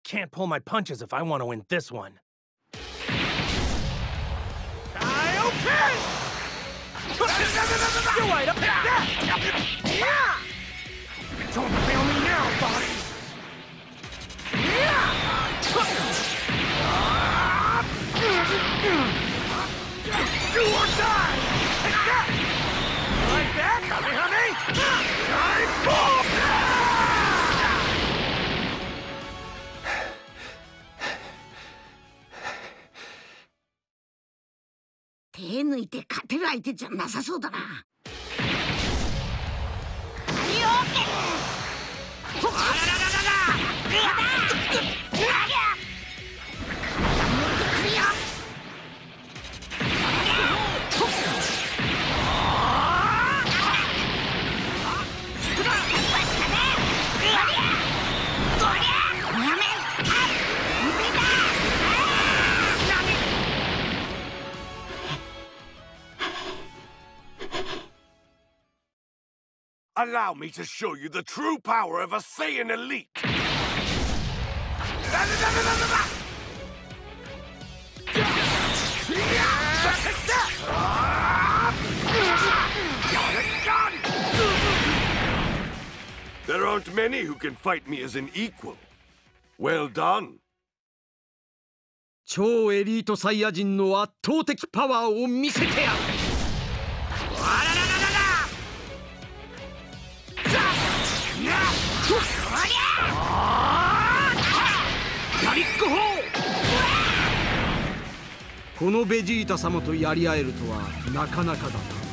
can't pull my punches if I want to win this one. Kaioken! You're right up there! Don't fail me now, body! Do or die! Take that! Like that, Kamehame! Time bomb! 手抜いて勝てる相手じゃなさそうだな。 Allow me to show you the true power of a Saiyan elite! There aren't many who can fight me as an equal. Well done. 超エリートサイヤ人の圧倒的パワーを見せてやる。このベジータ様とやり合えるとはなかなかだな。